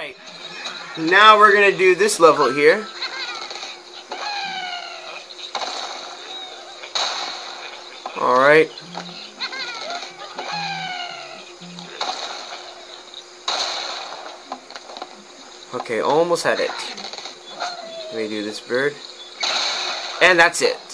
Alright, now we're gonna do this level here. Alright. Okay, almost had it. Let me do this bird. And that's it.